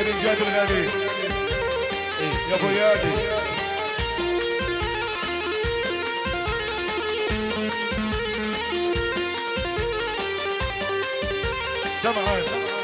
جاد الغالي يا ابو يادي. سمعان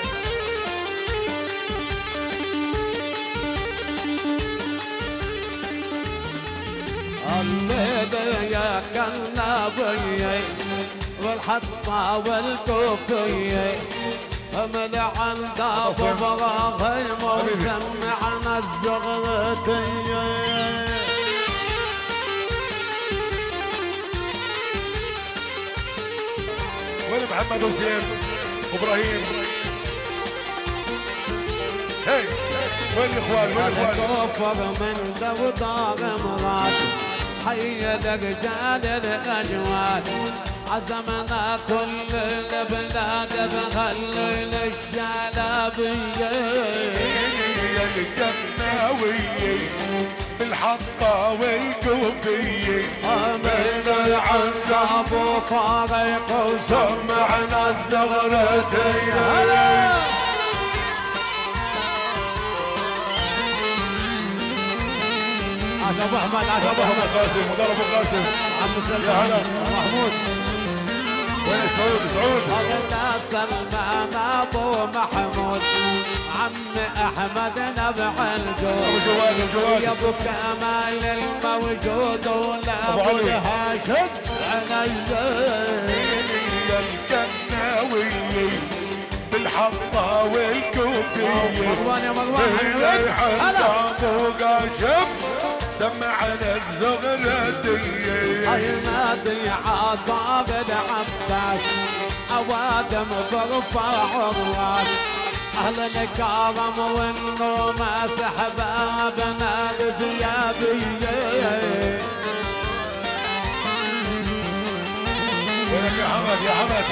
الليل يا كنابي والحطة والكوفية من عند ابو ابراهيم وسمعنا الزغرتية. وين محمد حسين ابراهيم؟ هي وين الاخوان؟ وين الاخوان؟ كفر من دودار مراد حي رجال الاجواد عزمنا كل البلاد بخلي الشلبيه. يا الجناويه بالحطه والكوفيه من عند ابو طارق وسمعنا الزغرتيه. عاش ابو احمد، عاش ابو احمد قاسم، مدرب ابو قاسم عم سلمان. يا هلا محمود. وين سعود؟ سعود هلا سلمان ابو محمود عم احمد نبع الجود ابو جواد. الجواد يا ابو كمال الموجود ولا ابو هاشم عيني. يا الكناويه بالحطه والكوفيه مروان يا مروان هلا ابو قاشم سمعنا الزغرتيه. عينادي عطاب العباس اوادم برفع الراس اهل الكرم والنوماس احبابنا بثيابيه. وينك يا حمد؟ يا حمد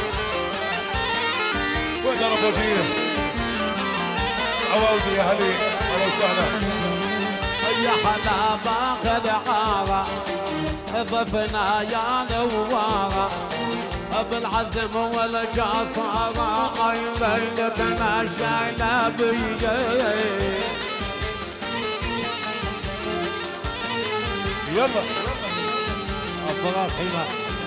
وين ابو جيل؟ عواودي يا هلي اهلا وسهلا. يا حلا باخذ عارة ضفنا يا نوارة بالعزم والقصارى عين ليلتنا شايلة بيه. يلا الفراس حيمة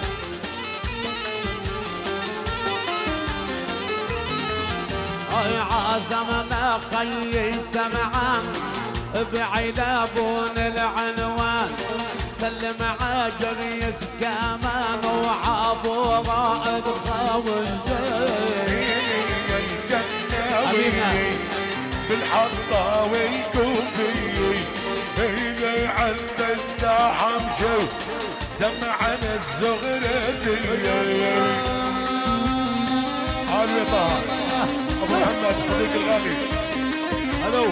عازمنا خيي سمعان بعلابون العنوان سلم عجريس كمان وعابو رائد خاوجين. الجناوية بالحطة والكوفية هي عند الدحم شو سمعنا الزغرتية. عالية طه ابو محمد صديق الغالي. الو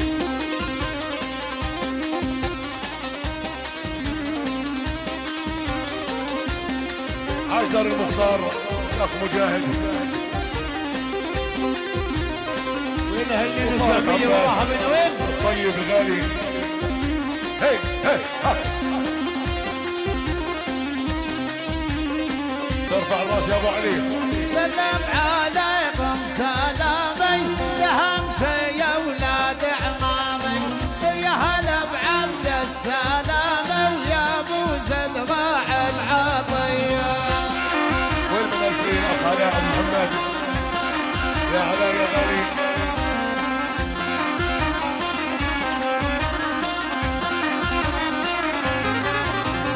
حيدر المختار اخ مجاهد. وين هي الزعبيه وراها من وين؟ طيب الغالي. هي هي ها ترفع الراس يا ابو علي. سلم عليكم سلامي يا همسه يا ولاد عمامي يا هلا بعبد السلامه ويا ابو زد راعي العطيه. وين منزلين اخ علاء محمد؟ يا علاء يا غالي.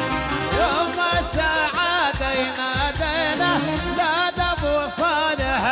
يوم السعاده ينادينا لا ابو صالح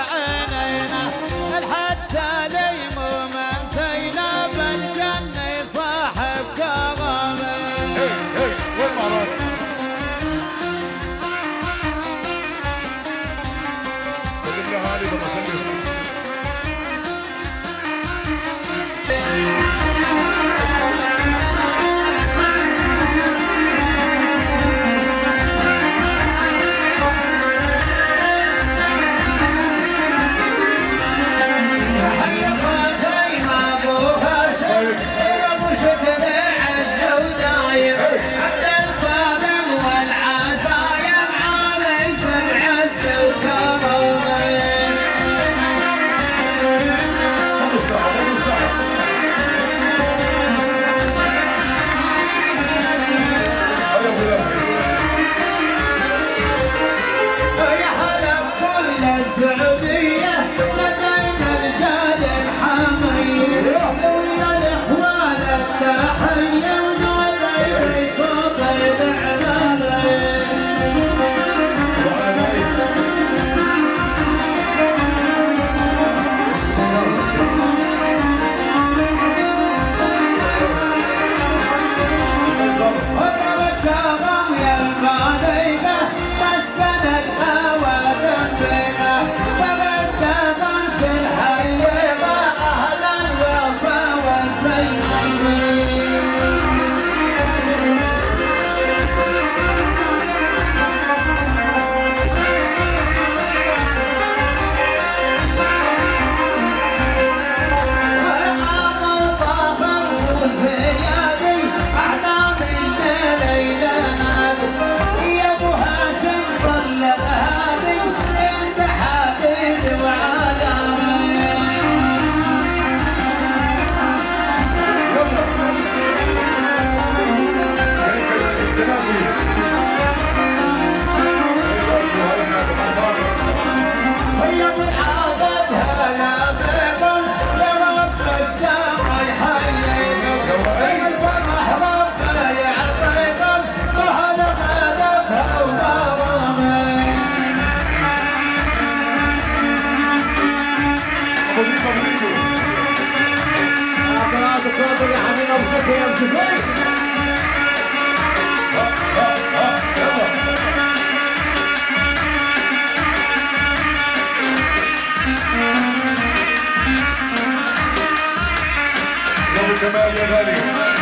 يا غالي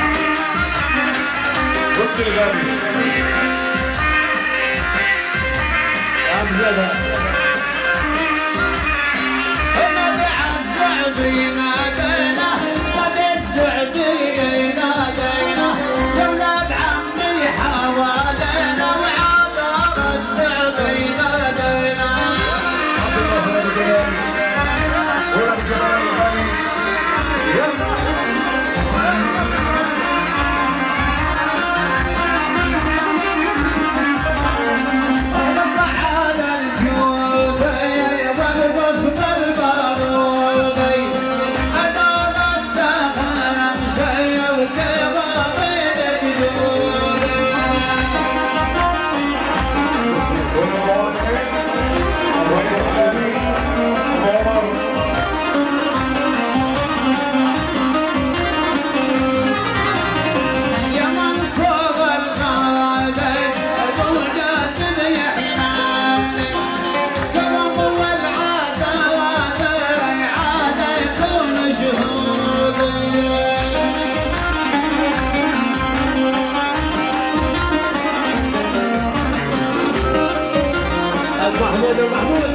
رد الغالي يا عم زيادة مدح الزعبي نادينا قد الزعبي نادينا يا ولاد عمي حوالينا وعطر الزعبي نادينا عبد الله الجلالي ورب جلال الغالي يلا محمود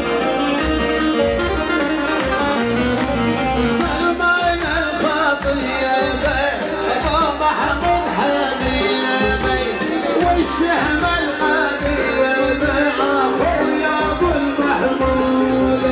سلمان الخطيبي ابو محمود حبيبي والشهم الغريب اخويا ابو المحمود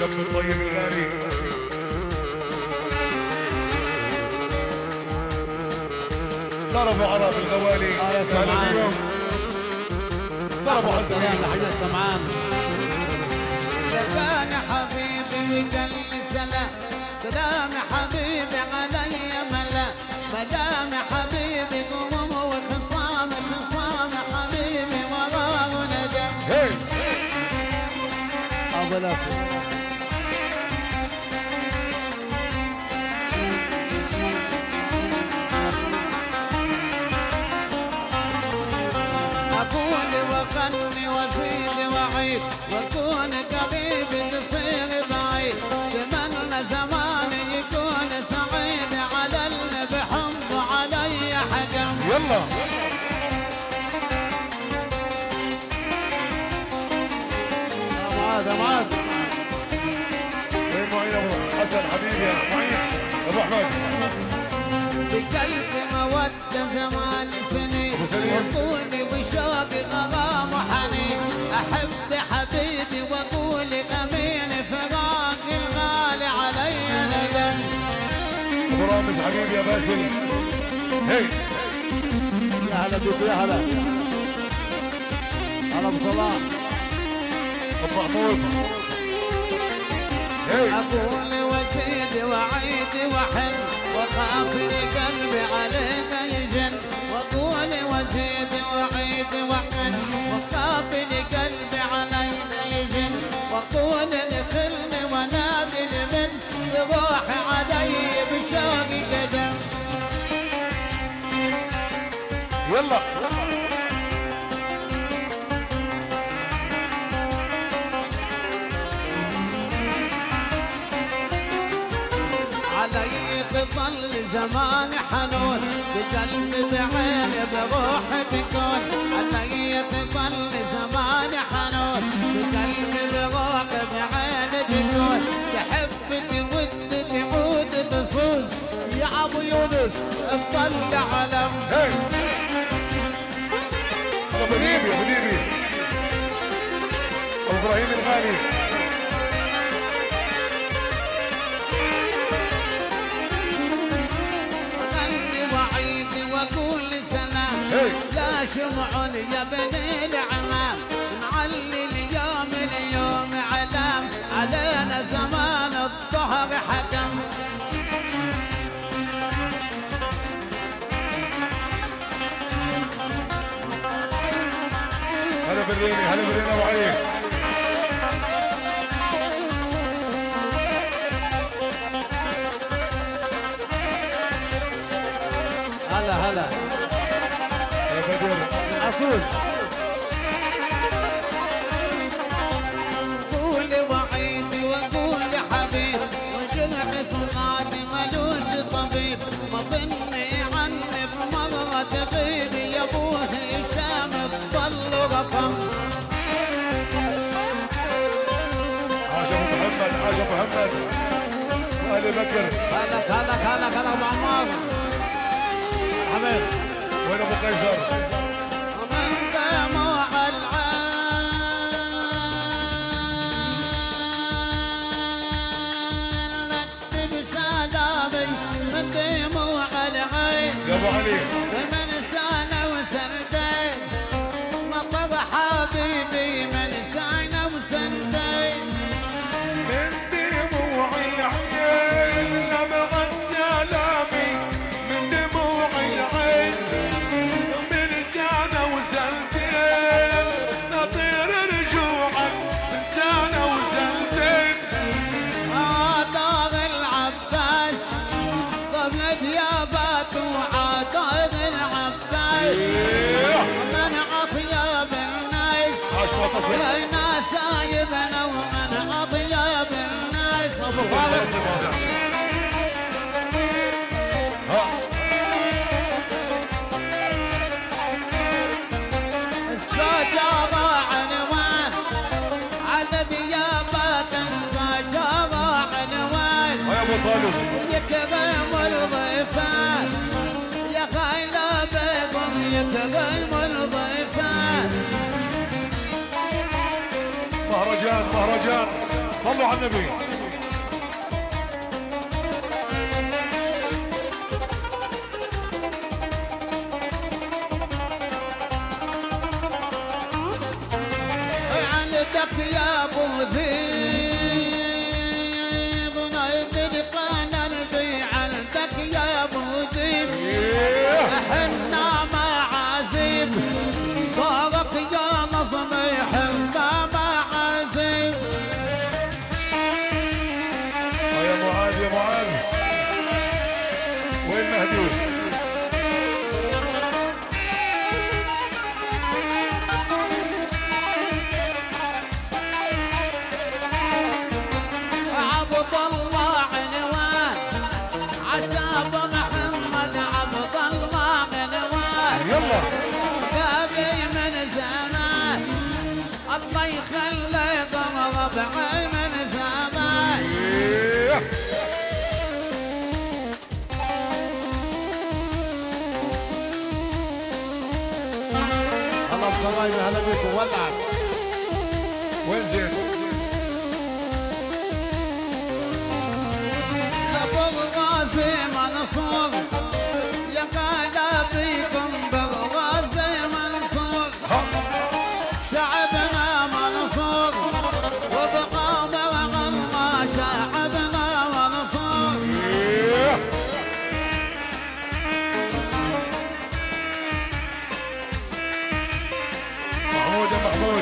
دم الطيب الغالي. ضربوا عرب الغوالي. يا سمعان. ضربوا حزين. حاجة سمعان. كان حبيبي وقال لي سلام سلام حبيبي علي ملا مدام حبيبي قوم وخصام خصام حبيبي وراه ندم. هي أضلك أقول وغني وزيد وعيد وأكون قريب تصير بعيد تمنى زمان يكون سعيد على اللي بحبه علي حكم. يلا معاذ معاذ. ايه معين ابو حسن حبيبي يا معين ابو احمد. بقلبي مودة زمان سنين أبو سليم. وطولي وشوقي غرام وحنين أحب حبيبي وأقول أمين فراقي الغالي علي ندم. ابو رامز حبيبي يا باسل. هي يا هلا بيك يا هلا. هلا أبو صلاح. ابو محمود. هي أقول وزيد وعيد وحن وخافني قلبي عليك يجن وأقول وزيد وعيد وحن وخافني قلبي عليك يجن وأقول دخلني ونادني من روحي علي بشوقي قدم. يلا علي تظل زمان حنون بقلبي بعيني بروحي تكون علي تظل زمان حنون بقلبي بروحي بعيني تكون تحبني ودي تعود تصون يا ابو يونس تظل علم. هي ابو حبيبي ابو حبيبي ابو ابراهيم الغالي. غني وعيدي واقول سلام هي. لا شمع يا بني العمام نعلي اليوم اليوم علام علينا زمان الظهر حكم. هلا بالريني هلا بالريني ابو علي. هلا هلا. يا بدر. عفوف. قولي وعيدي وقولي حبيب وجرحي فؤادي ملوش طبيب ما ظني عني بمرة تغيب يا ابوه هشام تضل رقم. حاج ابو محمد حاج ابو محمد وآل بكر. هلك هلك هلك هلا أبو عمار. حمد. وين ابو قيصر؟ ومن دموع العين نكتب سلامي من دموع العين يا ابو علي. من سنة وسنتين مطر حبيبي من سنة وسنتين من دموع العين لمعت سلامي من دموع العين من سنة وسنتين نطير رجوعك من سنة وسنتين. عطار العباس طبل ثيابات وعطار العباس من أطيب الناس عاش وتصل. بين سايبنا ومن أطيب الناس أبو خالد السجارة عنوان على ثيابات السجارة عنوان يا ابو طالب. يكرم الضيفان يا خيلا بكم يكرم الضيفان. مهرجان مهرجان صلوا صلوا على النبي. عندك يا ابو ذيب نطلق قلبي عندك يا ابو ذيب احنا معازيم فوقك يا نظم يحبنا معازيم. يا معاذ يا معاذ وين مهدي؟ الله يخلي ضم ربعي من زمان. خلاص قرايبي هلا بيكم ولعت. وين زين؟ ابو الغازي منصور يا قاعدة فيكم بالغازي منصور شعبنا منصور وبقامة وغرة شعبنا منصور. محمود يا محمود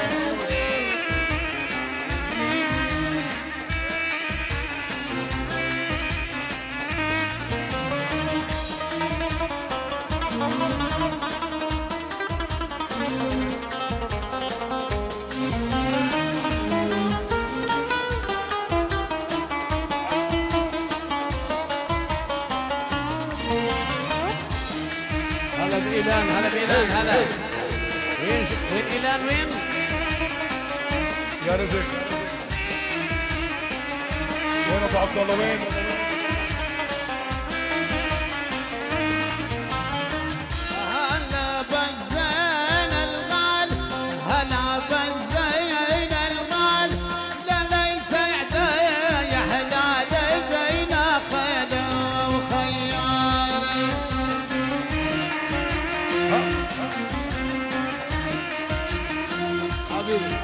هلا بإيلان هلا بإيلان هلا. وين إيلان وين؟ يا رزق وين ابو عبد الله وين؟ هلا بالزين الغال هلا بالزين الغال لا ليس يعدى يا حلالي بين خيل وخيار. حبيبي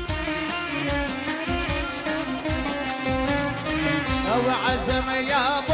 وعزم يا